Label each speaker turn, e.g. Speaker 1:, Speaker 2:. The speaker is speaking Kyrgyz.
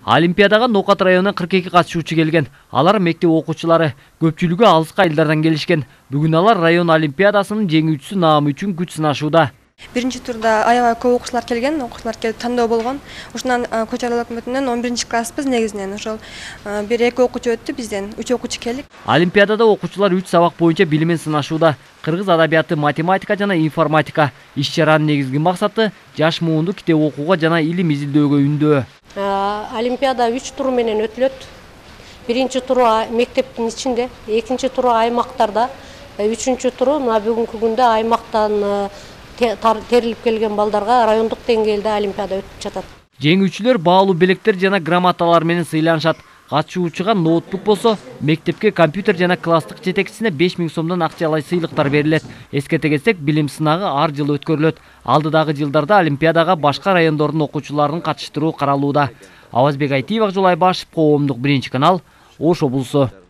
Speaker 1: Олимпиадаға Ноқат районынан 42 катышуучу келген. Алар мектеп окуучулары, көпчүлүгү алыска айылдардан келишкен. Бүгүн алар район олимпиадасынын жеңүүчүсү наамы үчүн күч сынашууда.
Speaker 2: Биринчи турда аябай көп окуучулар келген, окуучулар келип тандоо болгон. Ошонан Көчө район өкмөтүнөн 11-чи класспыз негизинен. Ошол бир эки окуучу өттү, бизден 3 окуучу келдик.
Speaker 1: Олимпиадада окуучулар 3 сабак боюнча билимин сынашууда. Кыргыз адабияты, математика жана информатика. Иш-чаранын негизги максаты жаш муунду китеп окууга жана илим изилдөөгө үндөө.
Speaker 3: Олимпиада 3 туру менен өтүлөт. Биринчи туру мектептин ичинде, экинчи туру аймактарда, үчүнчү туру мына бүгүнкү күндө аймактан терилип келген балдарга райондук деңгээлде олимпиада өтүп жатат.
Speaker 1: Жеңүүчүлөр баалуу белектер жана грамоталар менен сыйланышат. Катышуучуга ноутбук болсо, мектепке компьютер жана класстык жетекчисине 5000 сомдон акчалай сыйлыктар берилет. Эскерте кетсек, билим сынагы ар жылы өткөрүлөт. Алдыдагы жылдарда олимпиадага башка райондордун окуучуларын катыштыруу каралууда. Авазбек Айтиев, Жолай Башев, Коомдук 1 канал, Ош облусу.